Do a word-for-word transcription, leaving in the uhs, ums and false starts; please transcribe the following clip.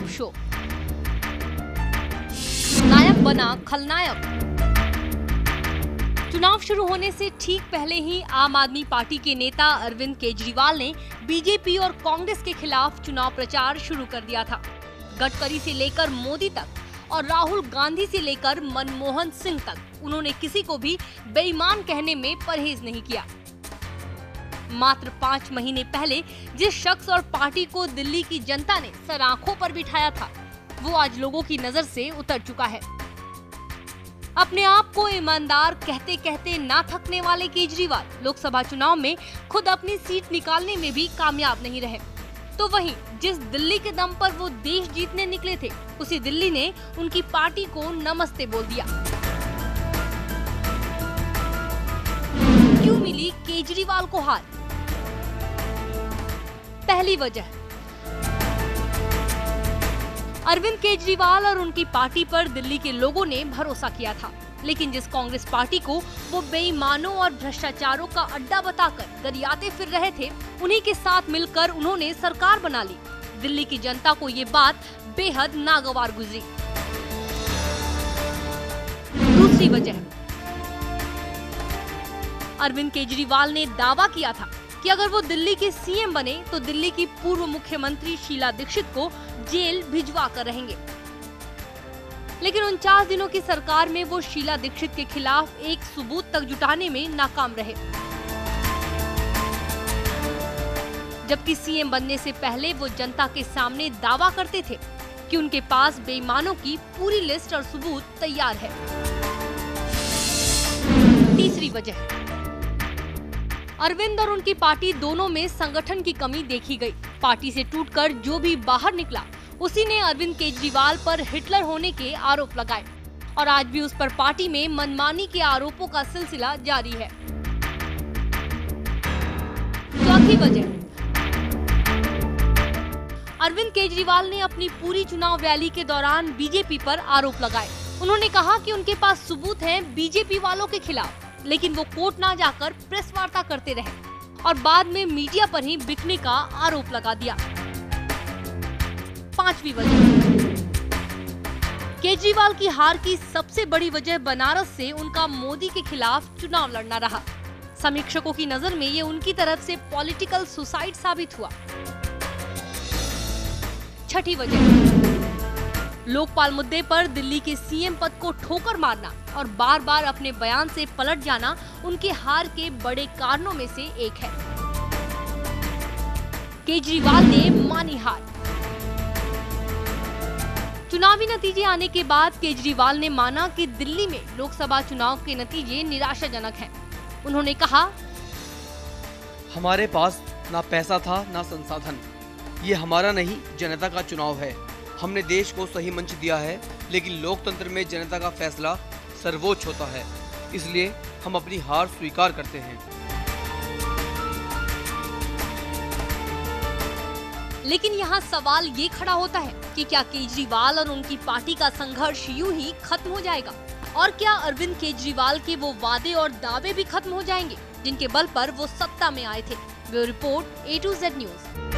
Top show. नायक बना खलनायक। चुनाव शुरू होने से ठीक पहले ही आम आदमी पार्टी के नेता अरविंद केजरीवाल ने बीजेपी और कांग्रेस के खिलाफ चुनाव प्रचार शुरू कर दिया था। गडकरी से लेकर मोदी तक और राहुल गांधी से लेकर मनमोहन सिंह तक उन्होंने किसी को भी बेईमान कहने में परहेज नहीं किया। मात्र पाँच महीने पहले जिस शख्स और पार्टी को दिल्ली की जनता ने सर आंखों पर बिठाया था, वो आज लोगों की नजर से उतर चुका है। अपने आप को ईमानदार कहते कहते ना थकने वाले केजरीवाल लोकसभा चुनाव में खुद अपनी सीट निकालने में भी कामयाब नहीं रहे। तो वहीं जिस दिल्ली के दम पर वो देश जीतने निकले थे, उसी दिल्ली ने उनकी पार्टी को नमस्ते बोल दिया। क्यों मिली केजरीवाल को हार? पहली वजह, अरविंद केजरीवाल और उनकी पार्टी पर दिल्ली के लोगों ने भरोसा किया था, लेकिन जिस कांग्रेस पार्टी को वो बेईमानों और भ्रष्टाचारों का अड्डा बताकर गरियाते फिर रहे थे, उन्हीं के साथ मिलकर उन्होंने सरकार बना ली। दिल्ली की जनता को ये बात बेहद नागवार गुजरी। दूसरी वजह, अरविंद केजरीवाल ने दावा किया था कि अगर वो दिल्ली के सीएम बने तो दिल्ली की पूर्व मुख्यमंत्री शीला दीक्षित को जेल भिजवा कर रहेंगे। लेकिन उनचास दिनों की सरकार में वो शीला दीक्षित के खिलाफ एक सबूत तक जुटाने में नाकाम रहे। जबकि सीएम बनने से पहले वो जनता के सामने दावा करते थे कि उनके पास बेईमानों की पूरी लिस्ट और सबूत तैयार है। तीसरी वजह, अरविंद और उनकी पार्टी दोनों में संगठन की कमी देखी गई। पार्टी से टूटकर जो भी बाहर निकला, उसी ने अरविंद केजरीवाल पर हिटलर होने के आरोप लगाए और आज भी उस पर पार्टी में मनमानी के आरोपों का सिलसिला जारी है। चौथी वजह, अरविंद केजरीवाल ने अपनी पूरी चुनाव रैली के दौरान बीजेपी पर आरोप लगाए। उन्होंने कहा कि उनके पास सबूत हैं बीजेपी वालों के खिलाफ, लेकिन वो कोर्ट ना जाकर प्रेस वार्ता करते रहे और बाद में मीडिया पर ही बिकने का आरोप लगा दिया। पांचवी वजह, केजरीवाल की हार की सबसे बड़ी वजह बनारस से उनका मोदी के खिलाफ चुनाव लड़ना रहा। समीक्षकों की नजर में ये उनकी तरफ से पॉलिटिकल सुसाइड साबित हुआ। छठी वजह, लोकपाल मुद्दे पर दिल्ली के सीएम पद को ठोकर मारना और बार बार अपने बयान से पलट जाना उनके हार के बड़े कारणों में से एक है। केजरीवाल ने मानी हार। चुनावी नतीजे आने के बाद केजरीवाल ने माना कि दिल्ली में लोकसभा चुनाव के नतीजे निराशाजनक हैं। उन्होंने कहा, हमारे पास ना पैसा था ना संसाधन। ये हमारा नहीं, जनता का चुनाव है। हमने देश को सही मंच दिया है, लेकिन लोकतंत्र में जनता का फैसला सर्वोच्च होता है, इसलिए हम अपनी हार स्वीकार करते हैं। लेकिन यहाँ सवाल ये खड़ा होता है कि क्या केजरीवाल और उनकी पार्टी का संघर्ष यूं ही खत्म हो जाएगा? और क्या अरविंद केजरीवाल के वो वादे और दावे भी खत्म हो जाएंगे जिनके बल पर वो सत्ता में आए थे? Bureau report, A to Z news.